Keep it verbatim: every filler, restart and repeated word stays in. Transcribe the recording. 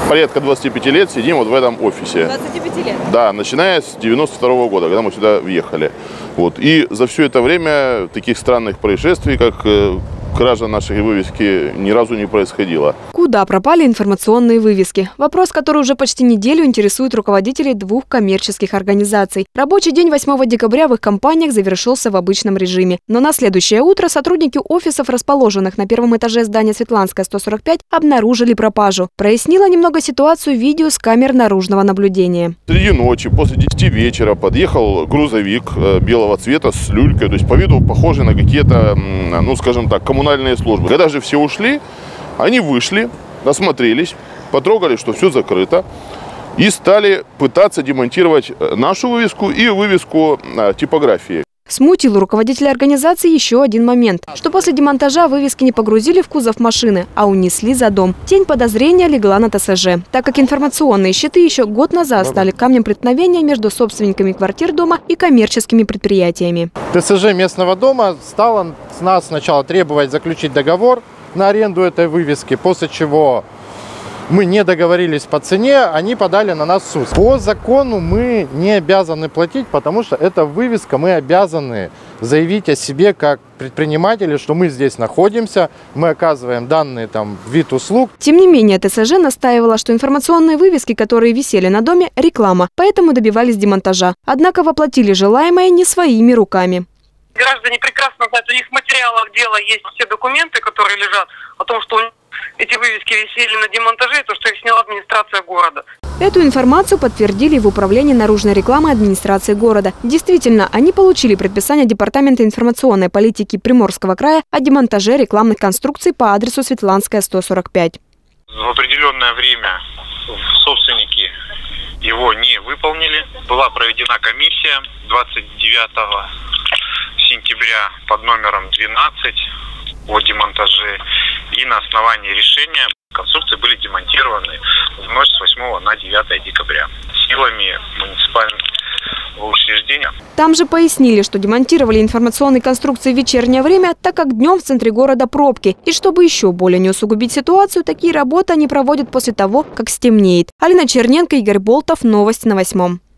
порядка двадцати пяти лет сидим вот в этом офисе. двадцати пяти лет? Да, начиная с девяносто второго года, когда мы сюда въехали. Вот. И за все это время таких странных происшествий, как кража нашей вывески, ни разу не происходило. Куда пропали информационные вывески? Вопрос, который уже почти неделю интересует руководителей двух коммерческих организаций. Рабочий день восьмого декабря в их компаниях завершился в обычном режиме. Но на следующее утро сотрудники офисов, расположенных на первом этаже здания Светланская, сто сорок пять, обнаружили пропажу. Прояснило немного ситуацию видео с камер наружного наблюдения. Среди ночи, после десяти вечера, подъехал грузовик белого цвета с люлькой, то есть по виду похожий на какие-то, ну скажем так, коммунальные службы. Когда же все ушли, они вышли, осмотрелись, потрогали, что все закрыто, и стали пытаться демонтировать нашу вывеску и вывеску типографии. Смутил у руководителя организации еще один момент, что после демонтажа вывески не погрузили в кузов машины, а унесли за дом. Тень подозрения легла на ТСЖ, так как информационные щиты еще год назад стали камнем преткновения между собственниками квартир дома и коммерческими предприятиями. ТСЖ местного дома стала с нас сначала требовать заключить договор на аренду этой вывески, после чего мы не договорились по цене, они подали на нас в суд. По закону мы не обязаны платить, потому что эта вывеска, мы обязаны заявить о себе как предприниматели, что мы здесь находимся, мы оказываем данный там вид услуг. Тем не менее, ТСЖ настаивала, что информационные вывески, которые висели на доме, реклама, поэтому добивались демонтажа. Однако воплотили желаемое не своими руками. Граждане прекрасно знают, у них в материалах дела есть все документы, которые лежат о том, что эти вывески висели на демонтаже, то, что их сняла администрация города. Эту информацию подтвердили в управлении наружной рекламы администрации города. Действительно, они получили предписание Департамента информационной политики Приморского края о демонтаже рекламных конструкций по адресу Светланская, сто сорок пять. В определенное время собственники его не выполнили. Была проведена комиссия двадцать девятого сентября под номером двенадцать о демонтаже. И на основании решения конструкции были демонтированы в ночь с восьмого на девятое декабря силами муниципального учреждения. Там же пояснили, что демонтировали информационные конструкции в вечернее время, так как днем в центре города пробки. И чтобы еще более не усугубить ситуацию, такие работы они проводят после того, как стемнеет. Алина Черненко, Игорь Болтов. Новости на восьмом.